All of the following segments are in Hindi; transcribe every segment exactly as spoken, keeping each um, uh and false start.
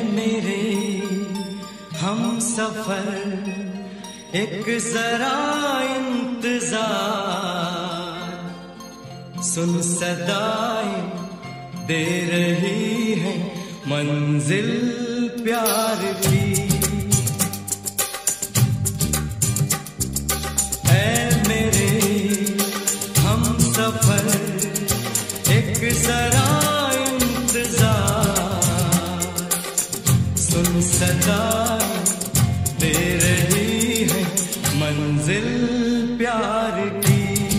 मेरे हम सफर एक जरा इंतजार, सुन सदाएं दे रही है मंजिल प्यार की। ऐ मेरे हम सफर एक जरा इंतजार, सुन सदाएं दे रही है मंजिल प्यार की।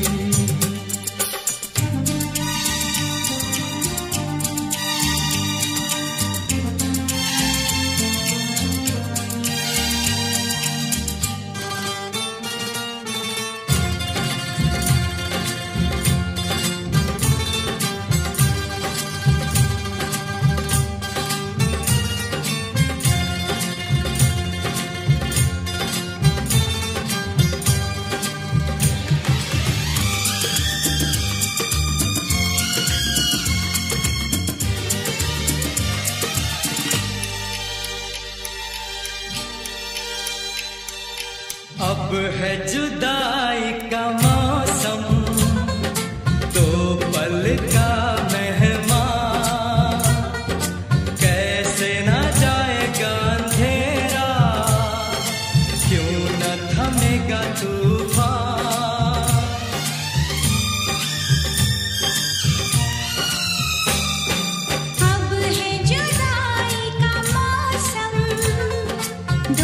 अब है जुदाई का मौसम, दो पल का मेहमान, कैसे ना जाएगा अंधेरा, क्यों न थमेगा तूफान। अब है जुदाई का मौसम, दो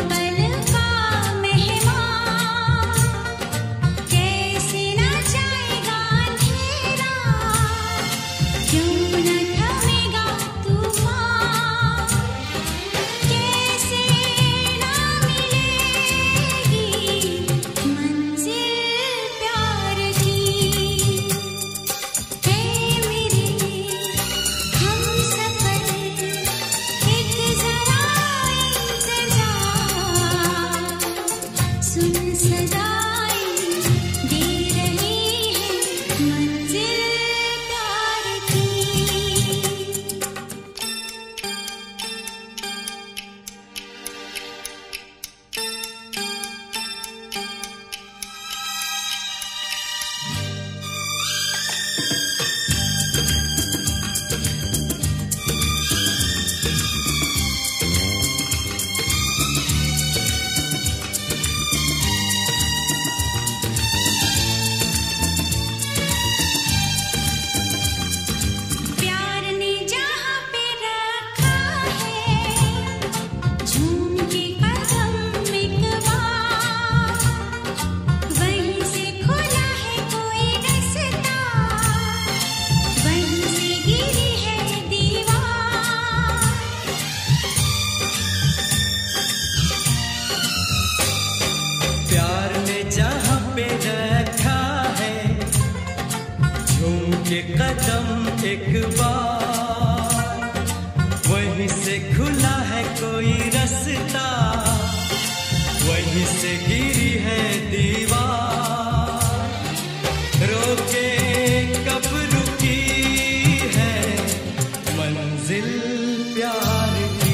के कदम एक बार, वहीं से खुला है कोई रास्ता, वहीं से गिरी है दीवार, रोके कब रुकी है मंजिल प्यार की।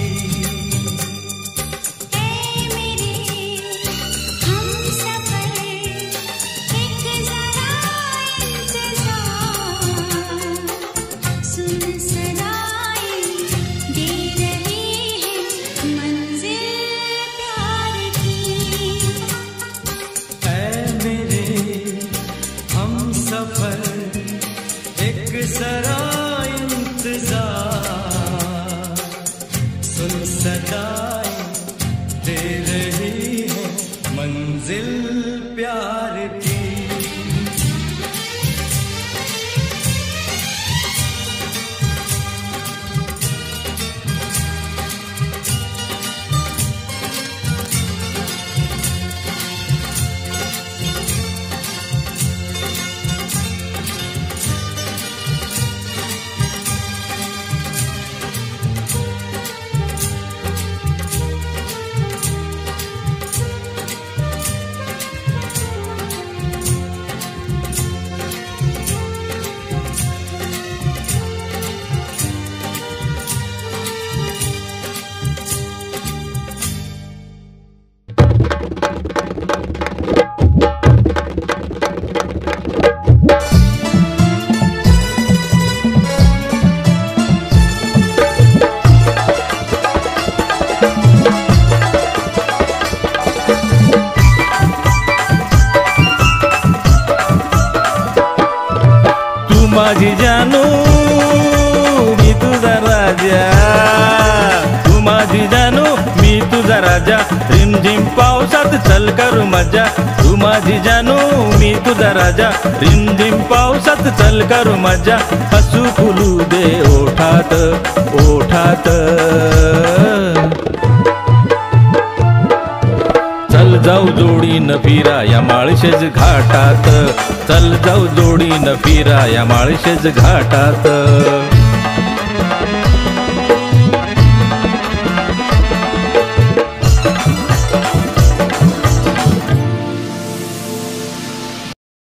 जरा इंतजार, सुन सदाएं दे रही है मंजिल प्यार की। माझी जानू मी तुझा राजा, तू माझी जानू मी तुझा राजा, रिमझिम पावसात चल करू मजा, तू माझी जानू मी तुझा राजा, रिमझिम पावसात चल करू मजा, हसू फुलू दे ओठात ओठात, चल जाऊ जोडीनं फिरा या माळशेज घाटात, चल जाऊ जोडीनं फिरा या माळशेज घाटात.